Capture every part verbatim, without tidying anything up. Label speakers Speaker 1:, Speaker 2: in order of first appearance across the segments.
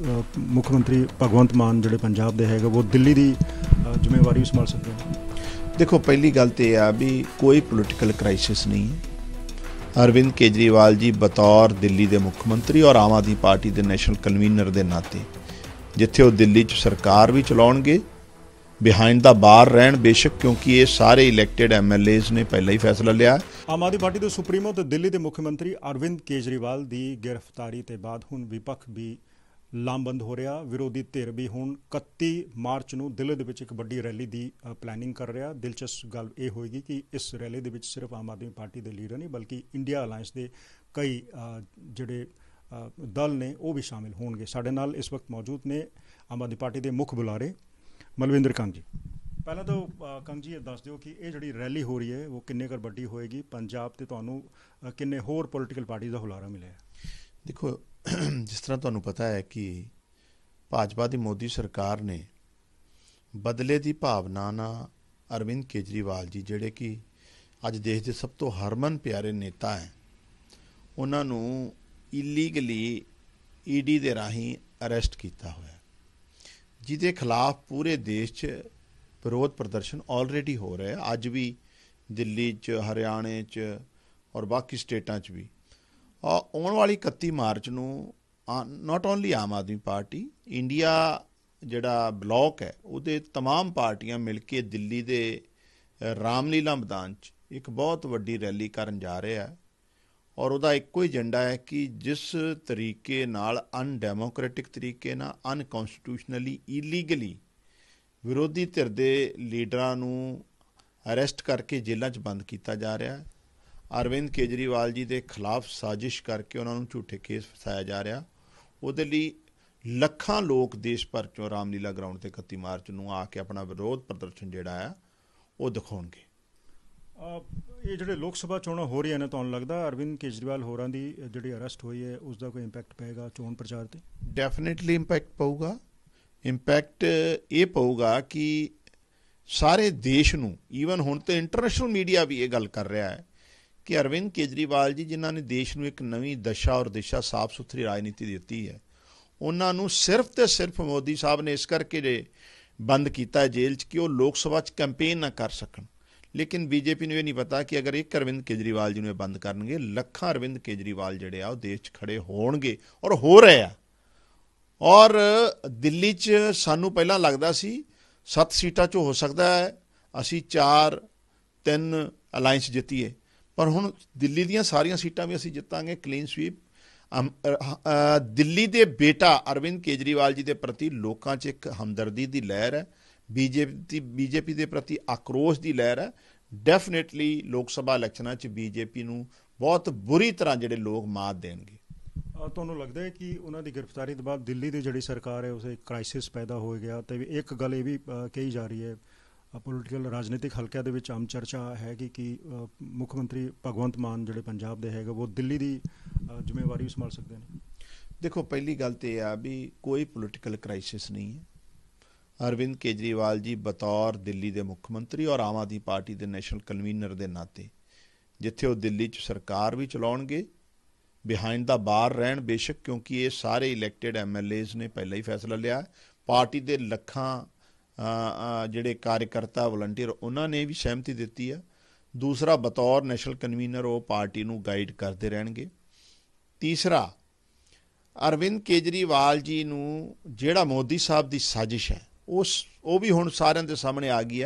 Speaker 1: ਮੁੱਖ ਮੰਤਰੀ ਭਗਵੰਤ ਮਾਨ ਜਿਹੜੇ ਪੰਜਾਬ ਦੇ ਹੈਗੇ ਉਹ ਦਿੱਲੀ ਦੀ ਜ਼ਿੰਮੇਵਾਰੀ ਵੀ ਸੰਭਾਲ ਸਕਦੇ ਹਨ?
Speaker 2: देखो, पहली गल तो यह है भी कोई पोलिटिकल क्राइसिस नहीं है। अरविंद केजरीवाल जी बतौर दिल्ली के मुख्य मंत्री और आम आदमी पार्टी के नैशनल कन्वीनर के नाते जिथे वो दिल्ली च सरकार भी चलाउणगे, बिहाइंड द बार रहन बेशक, क्योंकि ये सारे इलैक्टेड एम एल एज ने पहला ही फैसला लिया।
Speaker 1: आम आदमी पार्टी के सुप्रीमो तो दिल्ली के मुख्य मंत्री अरविंद केजरीवाल की गिरफ्तारी के बाद हुण विपक्ष भी ਲਾਮਬੰਦ ਹੋ ਰਿਹਾ। ਵਿਰੋਧੀ ਧਿਰ ਵੀ ਹੁਣ ਇਕੱਤੀ ਮਾਰਚ ਨੂੰ ਦਿੱਲੀ ਦੇ ਵਿੱਚ ਇੱਕ ਵੱਡੀ ਰੈਲੀ ਦੀ ਪਲੈਨਿੰਗ ਕਰ ਰਿਹਾ। ਦਿਲਚਸਪ ਗੱਲ ਇਹ ਹੋਏਗੀ ਕਿ ਇਸ ਰੈਲੀ ਦੇ ਵਿੱਚ ਸਿਰਫ ਆਮ ਆਦਮੀ ਪਾਰਟੀ ਦੇ ਲੀਡਰ ਨਹੀਂ ਬਲਕਿ ਇੰਡੀਆ ਅਲਾਇੰਸ ਦੇ ਕਈ ਜਿਹੜੇ ਦਲ ਨੇ ਉਹ ਵੀ ਸ਼ਾਮਿਲ ਹੋਣਗੇ। ਸਾਡੇ ਨਾਲ ਇਸ ਵਕਤ ਮੌਜੂਦ ਨੇ ਆਮ ਆਦਮੀ ਪਾਰਟੀ ਦੇ ਮੁੱਖ ਬੁਲਾਰੇ ਮਲਵਿੰਦਰ ਕੰਗ ਜੀ। ਪਹਿਲਾਂ ਤਾਂ ਕੰਗ ਜੀ ਇਹ ਦੱਸ ਦਿਓ ਕਿ ਇਹ ਜਿਹੜੀ ਰੈਲੀ ਹੋ ਰਹੀ ਹੈ ਉਹ ਕਿੰਨੇ ਕੁ ਵੱਡੀ ਹੋਏਗੀ ਪੰਜਾਬ ਤੇ ਤੁਹਾਨੂੰ ਕਿੰਨੇ ਹੋਰ ਪੋਲੀਟੀਕਲ ਪਾਰਟੀ ਦਾ ਹੁਲਾਰਾ ਮਿਲਿਆ?
Speaker 2: देखो, जिस तरह तुहानूं पता है कि भाजपा की मोदी सरकार ने बदले की भावना नाल अरविंद केजरीवाल जी जिहड़े कि अज देश के सब तो हरमन प्यारे नेता हैं उन्हां नूं इलीगली ईडी दे राहीं अरैसट किया होया, जिहदे खिलाफ पूरे देश च विरोध प्रदर्शन ऑलरेडी हो रहे हैं। अज भी दिल्ली च, हरियाणे च और बाकी स्टेटां च भी। आने वाली इकत्ती मार्च नूं नॉट ओनली आम आदमी पार्टी, इंडिया जिहड़ा ब्लॉक है उहदे तमाम पार्टियां मिल के दिल्ली दे रामलीला मैदान च एक बहुत वड्डी रैली करन जा रहे हैं और उहदा इक्को एजेंडा है कि जिस तरीके नाल अनडैमोक्रेटिक तरीके नाल अनकॉन्स्टिट्यूशनली इलीगली विरोधी धिर दे लीडरां नूं अरैसट करके जेलां च बंद किया जा रहा है। अरविंद केजरीवाल जी के खिलाफ साजिश करके उन्होंने झूठे केस फसाया जा रहा। उहदे लई लखां लोग देश भर चों रामलीला ग्राउंड ते इकत्ती मार्च नूं आके अपना विरोध प्रदर्शन जिहड़ा है वो दिखाउणगे।
Speaker 1: ये जिहड़े लोक सभा चोणां हो रही ने, तुहानूं लगदा अरविंद केजरीवाल होरां दी जिहड़ी अरैसट होई है उसका कोई इंपैक्ट पेगा चोण प्रचार ते?
Speaker 2: Definitely impact पऊगा। इंपैक्ट ये पऊगा कि सारे देश नूं, ईवन हुण तो इंटरनेशनल मीडिया भी ये गल कर रहा है कि अरविंद केजरीवाल जी जिन्होंने देश में एक नवी दशा और दिशा साफ सुथरी राजनीति दी है, उन्होंने सिर्फ तो सिर्फ मोदी साहब ने इस करके बंद किया जेल च कि वो लोक सभा च कैंपेन ना कर सकन। लेकिन बीजेपी ने यह नहीं पता कि अगर एक अरविंद केजरीवाल जी ने बंद करनगे, लखां अरविंद केजरीवाल जिहड़े आ देश च खड़े होणगे और हो रहे हैं। और दिल्ली च सानू पहला लगता सी सत्त सीटां चो हो सकता है असी चार तीन अलायंस जितीए, पर हुण दिल्ली दीयां सारियां सीटां भी असीं जितांगे, क्लीन स्वीप। दिल्ली दे बेटा अरविंद केजरीवाल जी के प्रति लोकां च एक हमदर्दी की लहर है, बीजेपी बीजेपी के प्रति आक्रोश की लहर है। डेफिनेटली लोक सभा इलैक्शनां च बीजेपी नूं बहुत बुरी तरह जिहड़े लोग मात देणगे।
Speaker 1: ਤੁਹਾਨੂੰ लगता है कि उन्होंने गिरफ्तारी के बाद दिल्ली की जिहड़ी सरकार है उसे एक क्राइसिस पैदा हो गया? तो एक गल ये भी कही जा रही है पोलिटिकल राजनीतिक हल्किਆਂ ਦੇ ਵਿੱਚ आम चर्चा है कि कि मुख्य मंत्री भगवंत मान ਜਿਹੜੇ पंजाब ਦੇ ਹੈਗੇ वो दिल्ली ਦੀ ਜ਼ਿੰਮੇਵਾਰੀ ਵੀ ਸੰਭਾਲ ਸਕਦੇ ਨੇ?
Speaker 2: देखो, पहली गल तो यह है भी कोई पोलिटिकल क्राइसिस नहीं है। अरविंद केजरीवाल जी बतौर दिल्ली के मुख्य मंत्री और आम आदमी पार्टी के नैशनल कन्वीनर के नाते जिथे वो दिल्ली च सरकार भी चलाउणगे, बिहाइंड द बार रहन बेशक, क्योंकि ये सारे इलैक्टेड एम एल एज ने पहला ही फैसला लिया। पार्टी के लखां जिहड़े कार्यकर्ता वलंटियर उन्होंने भी सहमति दी है। दूसरा, बतौर नैशनल कन्वीनर वो पार्टी नूं गाइड करते रहणगे। तीसरा, अरविंद केजरीवाल जी नूं जिहड़ा मोदी साहब की साजिश है उस वो भी हुण सारिਆਂ ਦੇ सामने आ गई है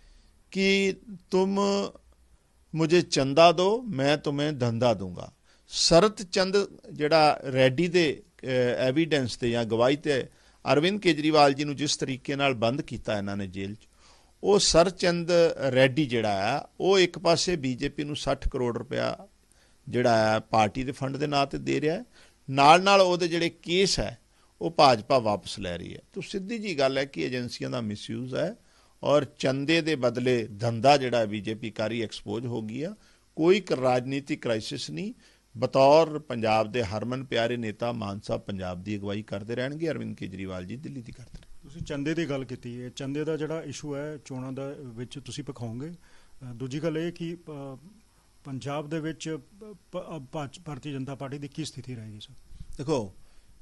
Speaker 2: कि तुम मुझे चंदा दो मैं तुम्हें धंधा दूंगा। शरत चंद जिहड़ा रेड्डी दे एविडेंस ते या गवाही ते अरविंद केजरीवाल जी नूं जिस तरीके नाल बंद किया इन्हां ने जेल च, वो सरचंद रेड्डी जिहड़ा है वो एक पासे बीजेपी नूं साठ करोड़ रुपया जिहड़ा है पार्टी के फंड के नां ते दे रहा है, नाल नाल उहदे जिहड़े केस है वो भाजपा वापस लै रही है। तो सीधी जी गल है कि एजेंसियों का मिसयूज़ है और चंदे के बदले धंधा जिहड़ा बीजेपी कारी एक्सपोज हो गई है। कोई राजनीतिक क्राइसिस नहीं। बतौर पंजाब के हरमन प्यारे नेता मान साहब पंजाब की अगवाई करते रहणगे, अरविंद केजरीवाल जी दिल्ली की करते रहणगे।
Speaker 1: तुसीं चंदे की गल कीती है, चंदे का जिहड़ा इशू है चोणां दा विच तुसीं पखाओगे। दूजी गल ये कि पंजाब दे विच भारतीय जनता पार्टी की की स्थिति रहेगी? सर
Speaker 2: देखो,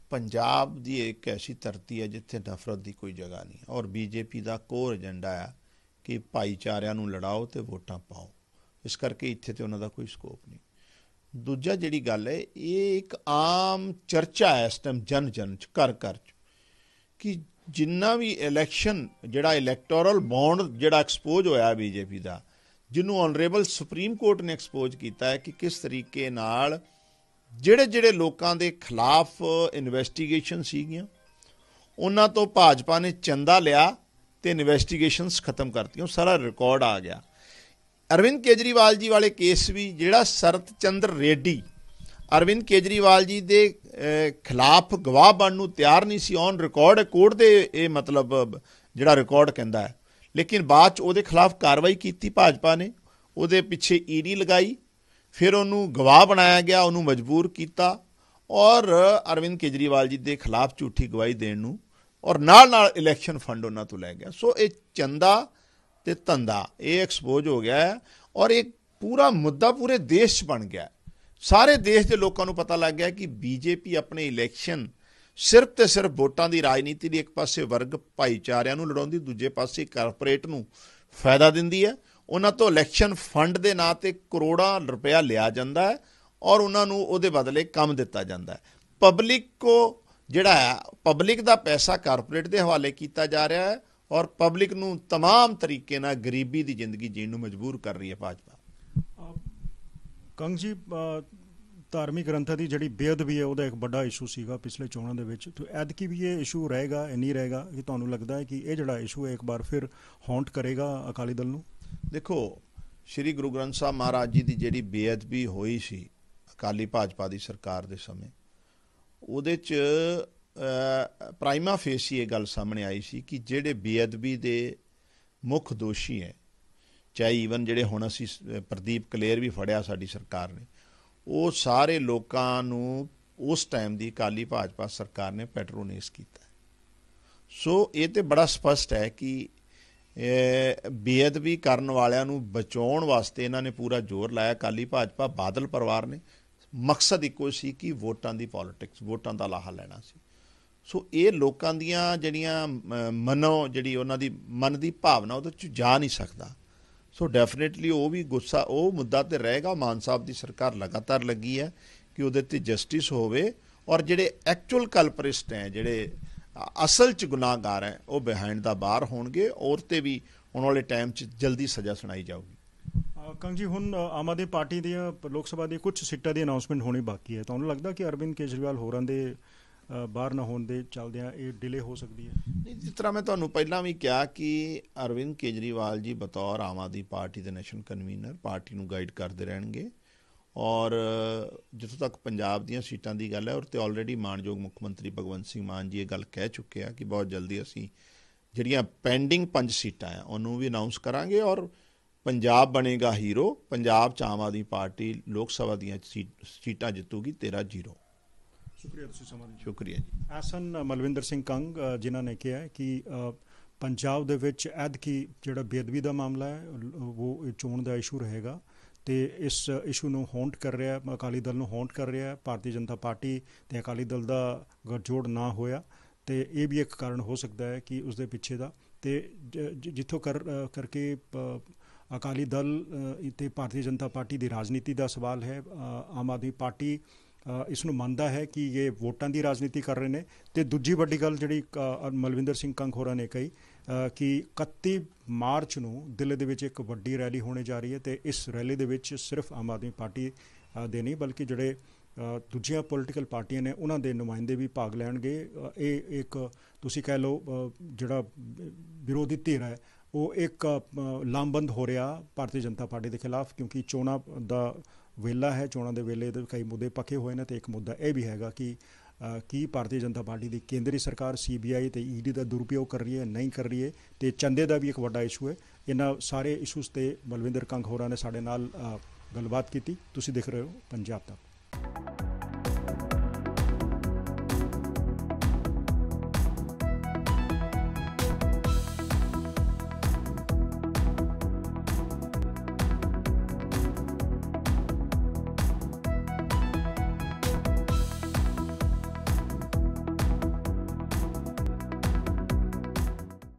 Speaker 2: पंजाब दी एक ऐसी धरती है जिथे नफरत की कोई जगह नहीं और बीजेपी का कोर एजेंडा है कि भाईचारिਆਂ ਨੂੰ लड़ाओ तो वोटां पाओ। इस करके इत्थे तो उन्हों का कोई स्कोप नहीं। दूजा जिहड़ी गल है ये एक आम चर्चा है इस टाइम जन जन च घर घर च कि जिन्ना भी इलैक्शन जिहड़ा इलैक्टोरल बॉन्ड जिहड़ा एक्सपोज होया बीजेपी का जिन्हों ऑनरेबल सुप्रीम कोर्ट ने एक्सपोज किया है कि किस तरीके नाल ਜਿਹੜੇ ਜਿਹੜੇ ਲੋਕਾਂ ਦੇ ਖਿਲਾਫ ਇਨਵੈਸਟੀਗੇਸ਼ਨ ਸੀਗੀਆਂ ਉਹਨਾਂ ਤੋਂ ਭਾਜਪਾ ਨੇ ਚੰਦਾ ਲਿਆ ਤੇ ਇਨਵੈਸਟੀਗੇਸ਼ਨਸ ਖਤਮ ਕਰਤੀਆਂ। ਸਾਰਾ ਰਿਕਾਰਡ ਆ ਗਿਆ। ਅਰਵਿੰਦ ਕੇਜਰੀਵਾਲ ਜੀ ਵਾਲੇ ਕੇਸ ਵੀ ਜਿਹੜਾ ਸਰਤ ਚੰਦਰ ਰੇਡੀ ਅਰਵਿੰਦ ਕੇਜਰੀਵਾਲ ਜੀ ਦੇ ਖਿਲਾਫ ਗਵਾਹ ਬਣਨ ਨੂੰ ਤਿਆਰ ਨਹੀਂ ਸੀ। ਔਨ ਰਿਕਾਰਡ ਕੋਰਟ ਦੇ ਇਹ ਮਤਲਬ ਜਿਹੜਾ ਰਿਕਾਰਡ ਕਹਿੰਦਾ ਹੈ, ਲੇਕਿਨ ਬਾਅਦ ਚ ਉਹਦੇ ਖਿਲਾਫ ਕਾਰਵਾਈ ਕੀਤੀ ਭਾਜਪਾ ਨੇ, ਉਹਦੇ ਪਿੱਛੇ ਈਡੀ ਲਗਾਈ, फिर उन्होंने गवाह बनाया गया, उन्होंने मजबूर किया और अरविंद केजरीवाल जी के खिलाफ झूठी गवाही देने नूं और नाल नाल इलैक्शन फंड उन्होंने तो लै गया। सो ये चंदा ते धंधा ये एक्सपोज हो गया है और एक पूरा मुद्दा पूरे देश च बन गया। सारे देश के लोगों को पता लग गया कि बीजेपी अपने इलैक्शन सिर्फ तो सिर्फ वोटां की राजनीति की एक पासे वर्ग भाईचारिਆਂ ਨੂੰ लड़ाउंदी, दूजे पासे कारपोरेट ਨੂੰ फायदा दिंदी है। उन्हां तो इलैक्शन फंड के नाँ ते करोड़ां रुपया लिया जाता है और उन्होंने उहदे बदले काम दिता जाता है। पब्लिक को जिहड़ा है पब्लिक का पैसा कारपोरेट के हवाले किया जा रहा है और पब्लिक नूं तमाम तरीके नाल गरीबी की जिंदगी जीण नूं मजबूर कर रही है भाजपा।
Speaker 1: कंग जी धार्मिक ग्रंथां की जिहड़ी बेअदबी है ਉਹਦਾ एक बड़ा इशू ਸੀਗਾ पिछले चोणां ਦੇ ਵਿੱਚ, तो ਐਤਕੀ भी ये इशू रहेगा नहीं रहेगा कि ਤੁਹਾਨੂੰ लगता है कि ਇਹ ਜਿਹੜਾ इशू है एक बार फिर हॉन्ट करेगा अकाली दल ਨੂੰ?
Speaker 2: देखो श्री गुरु ग्रंथ साहब महाराज जी की जिहड़ी बेअदबी हुई सी अकाली भाजपा की सरकार के समय उहदे च प्राइमा फेसी ये गल सामने आई सी कि जिहड़े बेअदबी के मुख दोषी है, चाहे ईवन जिहड़े हुण असीं प्रदीप कलेर भी फड़िया साडी सरकार ने, वो सारे लोकां नूं उस टाइम की अकाली भाजपा सरकार ने पैट्रोनेस किया। सो ये तो बड़ा स्पष्ट है कि बेअदबी करन वालियां नूं बचाउण वास्ते इन्हां ने पूरा जोर लाया। अकाली भाजपा बादल परिवार ने मकसद इक्को सी कि वोटां दी पॉलिटिक्स वोटां दा लाहा लैना सी। सो ये लोकां दियां जिहड़ियां मनो जिहड़ी उन्हां दी मन दी भावना उहदे च जा नहीं सकदा। सो डेफिनेटली वो भी गुस्सा वो मुद्दा ते रहेगा। मान साहब दी सरकार लगातार लगी है कि उहदे ते जस्टिस होवे और जिहड़े एक्चुअल कल्परिस्ट हैं जिहड़े असल च गुनाहगार है वो बिहाइंड द बार होणगे और ते भी आने वाले टाइम च जल्दी सज़ा सुनाई जाऊगी।
Speaker 1: कंग जी हुण आम आदमी पार्टी दी लोक सभा दी कुछ सीटां दी अनाउंसमेंट होनी बाकी है, तुहानूं लगदा कि अरविंद केजरीवाल होरां दे बाहर ना होण दे चलदियां ये डिले हो सकती है?
Speaker 2: नहीं, जिस तरह मैं तुहानूं पहलां भी कहा कि अरविंद केजरीवाल जी बतौर आम आदमी पार्टी के नैशनल कन्वीनर पार्टी नूं गाइड करते रहणगे और जितों तक पंजाब दीयां सीटां दी गल है और तो ऑलरेडी मानयोग मुख मंत्री भगवंत सिंह मान जी ये गल कह चुके हैं कि बहुत जल्दी असीं जिहड़ियां पेंडिंग पंज सीटां हैं उन्होंने भी अनाउंस करांगे और पंजाब बनेगा हीरो। पंजाब च आम आदमी पार्टी लोक सभा दीयां सीटां जितूगी तेरह जीरो।
Speaker 1: शुक्रिया तुसीं समां दी।
Speaker 2: शुक्रिया जी।
Speaker 1: ਐਸਨ ਮਲਵਿੰਦਰ ਸਿੰਘ ਕੰਗ ਜਿਨ੍ਹਾਂ ਨੇ ਕਿਹਾ ਹੈ ਕਿ पंजाब ਦੇ ਵਿੱਚ ਐਤਕੀ ਜਿਹੜਾ ਬੇਅਦਬੀ ਦਾ ਮਾਮਲਾ ਹੈ ਉਹ ਚੋਣ ਦਾ ਇਸ਼ੂ ਰਹੇਗਾ ਤੇ ਇਸ ਇਸ਼ੂ ਨੂੰ ਹੌਂਟ ਕਰ ਰਿਹਾ ਅਕਾਲੀ ਦਲ ਨੂੰ ਹੌਂਟ ਕਰ ਰਿਹਾ ਭਾਰਤੀ ਜਨਤਾ ਪਾਰਟੀ ਤੇ ਅਕਾਲੀ ਦਲ ਦਾ ਗੱਠਜੋੜ ਨਾ ਹੋਇਆ ਤੇ ਇਹ ਵੀ ਇੱਕ ਕਾਰਨ ਹੋ ਸਕਦਾ ਹੈ ਕਿ ਉਸ ਦੇ ਪਿੱਛੇ ਦਾ ਤੇ ਜਿੱਥੋਂ ਕਰ ਕਰਕੇ ਅਕਾਲੀ ਦਲ ਤੇ ਭਾਰਤੀ ਜਨਤਾ ਪਾਰਟੀ ਦੀ ਰਾਜਨੀਤੀ ਦਾ ਸਵਾਲ ਹੈ। ਆਮ ਆਦਮੀ ਪਾਰਟੀ ਇਸ ਨੂੰ ਮੰਨਦਾ ਹੈ ਕਿ ਇਹ ਵੋਟਾਂ ਦੀ ਰਾਜਨੀਤੀ ਕਰ ਰਹੇ ਨੇ ਤੇ ਦੂਜੀ ਵੱਡੀ ਗੱਲ ਜਿਹੜੀ ਮਲਵਿੰਦਰ ਸਿੰਘ ਕੰਗ ਹੋਰਾਂ ਨੇ ਕਹੀ ਕਿ ਇਕੱਤੀ ਮਾਰਚ ਨੂੰ ਦਿੱਲੀ ਦੇ ਵਿੱਚ ਇੱਕ ਵੱਡੀ ਰੈਲੀ ਹੋਣੇ ਜਾ ਰਹੀ ਹੈ ਤੇ ਇਸ ਰੈਲੀ ਦੇ ਵਿੱਚ ਸਿਰਫ ਆਮ ਆਦਮੀ ਪਾਰਟੀ ਦੇ ਨਹੀਂ ਬਲਕਿ ਜਿਹੜੇ ਦੂਜੀਆਂ ਪੋਲੀਟੀਕਲ ਪਾਰਟੀਆਂ ਨੇ ਉਹਨਾਂ ਦੇ ਨੁਮਾਇੰਦੇ ਵੀ ਭਾਗ ਲੈਣਗੇ। ਇਹ ਇੱਕ ਤੁਸੀਂ ਕਹਿ ਲਓ ਜਿਹੜਾ ਵਿਰੋਧੀ ਧਿਰ ਹੈ ਉਹ ਇੱਕ ਲਾਮਬੰਦ ਹੋ ਰਿਹਾ ਭਾਰਤੀ ਜਨਤਾ ਪਾਰਟੀ ਦੇ ਖਿਲਾਫ ਕਿਉਂਕਿ ਚੋਣਾਂ ਦਾ ਵੇਲਾ ਹੈ। ਚੋਣਾਂ ਦੇ ਵੇਲੇ ਦੇ ਕਈ ਮੁੱਦੇ ਪੱਕੇ ਹੋਏ ਨੇ ਤੇ ਇੱਕ ਮੁੱਦਾ ਇਹ ਵੀ ਹੈਗਾ ਕਿ ਕੀ ਭਾਰਤੀ ਜਨਤਾ ਪਾਰਟੀ ਦੀ ਕੇਂਦਰੀ ਸਰਕਾਰ ਸੀ ਬੀ ਆਈ ਤੇ ਈ ਡੀ ਦਾ ਦੁਰਉਪਯੋਗ ਕਰ ਰਹੀ ਹੈ ਨਹੀਂ ਕਰ ਰਹੀ ਹੈ ਤੇ ਚੰਦੇ ਦਾ ਵੀ ਇੱਕ ਵੱਡਾ ਇਸ਼ੂ ਹੈ। ਇਹਨਾਂ ਸਾਰੇ ਇਸ਼ੂਜ਼ ਤੇ ਬਲਵਿੰਦਰ ਕੰਗ ਹੋਰਾਂ ਨੇ ਸਾਡੇ ਨਾਲ ਗੱਲਬਾਤ ਕੀਤੀ। ਤੁਸੀਂ ਦੇਖ ਰਹੇ ਹੋ ਪੰਜਾਬ ਤੱਕ।